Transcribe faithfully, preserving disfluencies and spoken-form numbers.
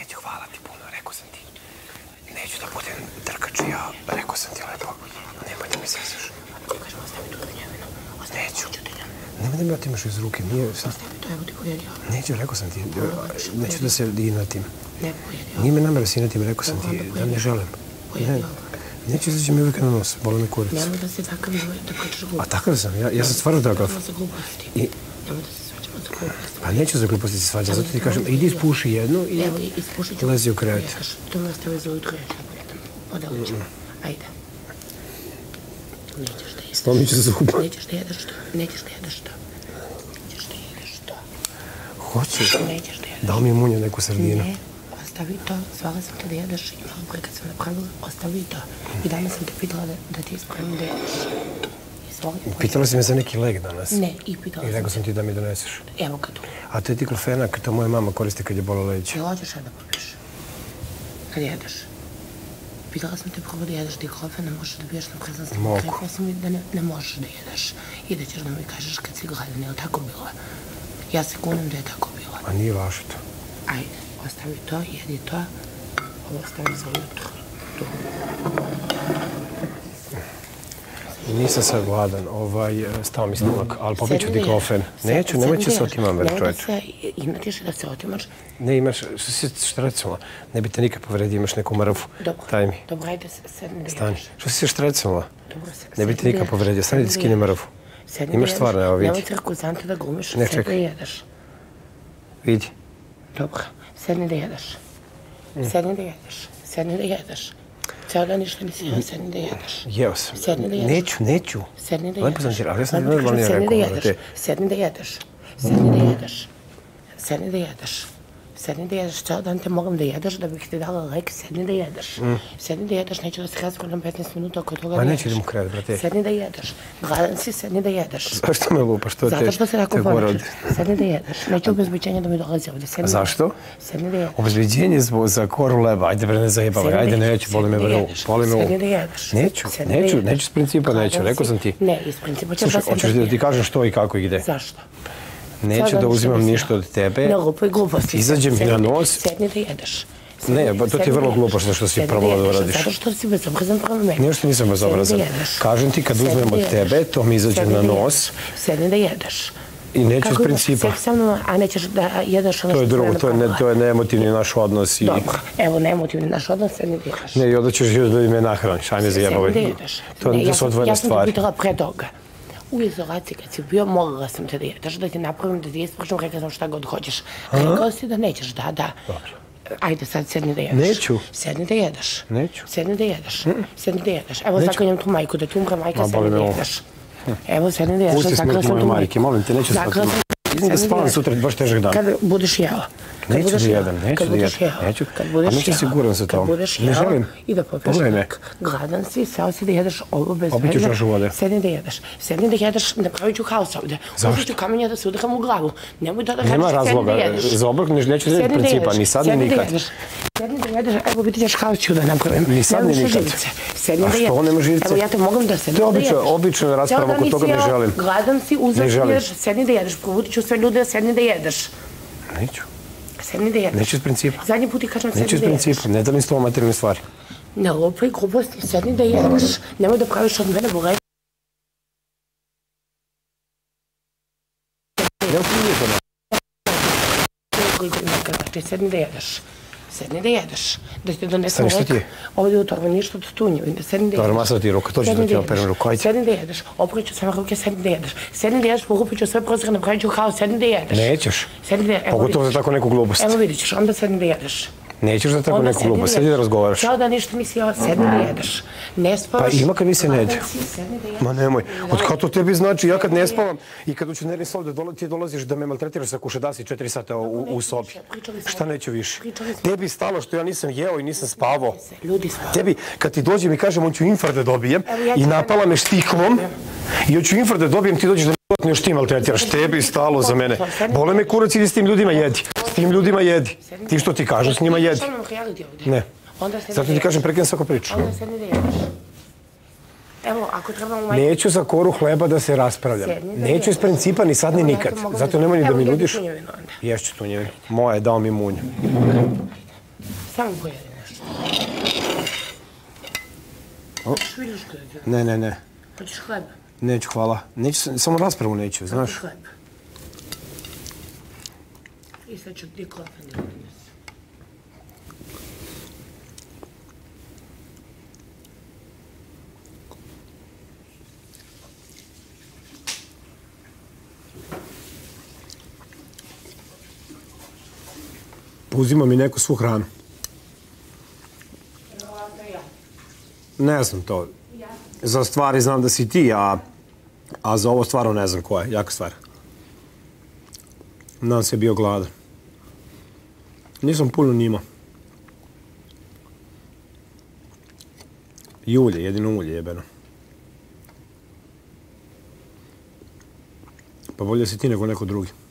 Neću, hvala ti puno, rekao sam ti. Neću da budem trkač, ja rekao sam ti lepo. Nemoj da mi sezaš. Kažem, ostavi tu trnjevinu. Neću. Nemoj da mi otimaš iz ruke, nije... Ostavi to, evo ti pojedio. Neću, rekao sam ti, neću da se inatim. Ne, pojedio. Nije me namera da se inatim, rekao sam ti, da ne želim. Pojedio. Neću izaći mi uvijek na nos, boli me kurac. Nemoj da se takav da pričaš gluposti. A takav sam, ja sam stvarno takav. Nemoj za gluposti. Nemoj da se svađamo za gluposti. Pa neću za gluposti se svađati, zato ti kažem, idi ispuši jednu i lezi u krevet. To me ostavi za ujutro, ja ću pojedem. Odeliću. Ajde. Nećeš da jedeš. Slomit ću zub. Nećeš da jedeš to. Nećeš da jedeš to. Nećeš da jedeš to. Hoću. Nećeš da jedeš. Dao mi je munja neku sardinu. Ne, ostavi to. Zvala sam te da jedeš i malo pre kad sam napravila, ostavi to. I danas sam te pitala da ti ispravim da jedeš. Pitala si me za neki lek danas. Ne, i pitala sam. I rekao sam ti da mi doneseš. Evo ga tu. A to je diklofenak, to moja mama koristi kad je bola leđa. Jel hoćeš da popiješ? Kad jedeš? Pitala sam te prvo da jedeš diklofen, ne možeš da biješ na prezanstvu. Mogu. Rekla sam mi da ne možeš da jedeš. I da ćeš da mi kažeš kad si gladan, je li tako bilo? Ja se kunem da je tako bilo. A nije vaše to. Ajde, ostavi to, jedi to. Ovo ostavi za ujutro. Tu. Nisam sad gladan, stao mi stomak, ali popit ću diklofen. Neću, nemoj će se otimam, već čovječ. Ima ti da se otimaš? Ne, imaš, što si štrecala? Ne bi te nikad povredio, imaš neku mrvu. Daj mi. Dobro, ajde, sedni da jedeš. Stani. Što si se štrecala? Ne bi te nikad povredio, stani da skini mrvu. Imaš stvarno, evo vidi. Nemoj cirkuzante da glumiš, sedni da jedeš. Vidi. Dobro, sedni da jedeš. Sedni da jedeš. Sedni da jedeš. Cijel dan ništa nisi jeo, sedni da jedeš. Jeo sam. Sedni da jedeš. Neću, neću. Sedni da jedeš. Lepo sam ti, ali ja sam ti normalnije rekao. Sedni da jedeš. Sedni da jedeš. Sedni da jedeš. Sedni da jedeš. Cijel dan te mogam da jedeš da bih ti dala lek. Sedni da jedeš. Sedni da jedeš. Neću da se razgovorim petnaest minuta oko toga da jedeš. Ma neću idem u krevet, brate. Sedni da jedeš. Gladan si, sedni da jedeš. Zašto me lupaš? Zato što se tako ponačaš. Sedni da jedeš. Neću obezbeđenje da mi dolazi ovdje. A zašto? Sedni da jedeš. Obezbeđenje za koru leba. Ajde bre, ne zajebavaj. Ajde, neću, boli me vrlo. Sedni da jedeš. Neću, neću, neću s principa neću. Rekao sam ti. Ne, iz principa ćeš da se... Hoćeš da ti kažem što i kako ide. Zašto? Neću da uzimam ništa od tebe. Ne, lupoj gluposti. Izađe mi na nos. Sedni da jedeš. Ne, to ti je vrlo glupo što si probala da uradiš. Zato što si bezobrazan prema meni. Nije što nisam bezobrazan. Kažem ti, kad uzmem od tebe, to mi izađe na nos. Sedni da jedeš. I neću iz principa. Kako seks sa mnom, a nećeš da jedeš ono što je drugo, to je neemotivni naš odnos. Dobro, evo neemotivni naš odnos, sedni da jedeš. Ne, i onda ćeš da me nahraniš, ajme zajebavaj. Sedni da jedeš. To su odvojene stvari. Ja sam te pitala pre toga. U izolaciji kad si bio, molila sam te da jedeš, da ti napravim, da ti isprašam, rekao sam šta god hoćeš. Rekao si da nećeš, da, da. Ajde sad, sedni da jedeš. Neću. Sedni da jedeš. Neću. Sedni da jedeš. Sedni da jedeš. Evo zaklanjam tu majku, da ti umre majka, sedni da jedeš. Evo, sedni da jedeš. Pusti smrt moje majke, molim te, neću smrti. Idem da spavam sutra, baš težak dan. Kad budeš jeo. Neću da jedem, neću da jedem. Neću. A neću siguran za to. Ne želim. I da popiješ lek. Gladan si, seo si da jedeš ovo bez veze. Opet ću čašu vode. Sedni da jedeš. Sedni da jedeš, napravit ću haos ovde. Zašto? Uzet ću kamenja da se udaram u glavu. Nemoj da da kažeš Nema sedni da jedeš. Za obrok neću da jedem principa, ni sad ni nikad. Sedni da jedeš, evo vidit ćeš haos ću da napravim. Ni sad ni nikad. Sedni da jedeš. A što nema živice? Evo ja te mogam da sedni da jedeš. To je obična rasprava, oko toga ne želim. Gladan si, uzet ću jedeš, sedni da jedeš. Provodit ću sve ljude, sedni da jedeš. Neću. Sedni da jedeš. Neću iz principa. Zadnji put ti kažem sedni da jedeš. Neću iz principa, ne dalim s tobom materijalne stvari. Ne lupaj gluposti, sedni da jedeš. Nemoj da praviš od mene boleti. Ne uprinješ od mene. Sedni da jedeš. Sedni da jedeš. Da ti donesem lek. Ovdje u torbi ništa od tunjevine. Sedni da jedeš. Dobro, masala ti ruka, to ću da ti operam ruku, ajde. Sedni da jedeš. Opriću sve ruke, sedni da jedeš. Sedni da jedeš, pokupit ću sve prozore, napravit ću haos, sedni da jedeš. Nećeš. Sedni da jedeš. Pogotovo za tako neku glupost. Evo vidit ćeš, onda sedni da jedeš. Nećeš za tako neku glupost, sedi da razgovaraš. Cijelo da ništa nisi jeo, sedni da jedeš. Ne spavaš. Pa ima kad mi se ne jede. Ma nemoj. Od kada to tebi znači, ja kad ne spavam i kad uću nervni sol, ti dolaziš da me maltretiraš sa kušedasi četiri sata u sobi. Šta neću više? Tebi stalo što ja nisam jeo i nisam spavao. Tebi, kad ti dođem i kažem, on ću infarkt da dobijem i napala me štiklom i hoću infarkt da dobijem, ti dođeš da me još ti maltretiraš. Tebi stalo za mene. Bole me kurac ili s tim ljudima jedi. S tim ljudima jedi. Ti što ti kažu, s njima jedi. Ne. Zato ti kažem, prekinem svako priču. Onda sedni da jedeš. Evo, ako trebamo... Neću za koru hleba da se raspravljam. Neću iz principa ni sad ni nikad. Zato nemoj ni da mi nudiš. Ješću tunjevinu. Moje, dao mi munju. samo pojedi nešto. Hoćeš viljušku da ti? Ne, ne, ne. Hoćeš hleba? Neću, hvala. Neću, samo raspravu neću, znaš. Hoćeš hleba? I sad ću ti klopan da odnesi. Uzima mi neku svu hranu. Vjerovatno ja. Ne znam to. Ja. Za stvari znam da si ti, a, a za ovo stvarno ne znam koja je. Jaka stvar. Nadam se bio gladan. Nisam puno njima. I ulje, jedino ulje jebeno. Pa bolje si ti nego neko drugi.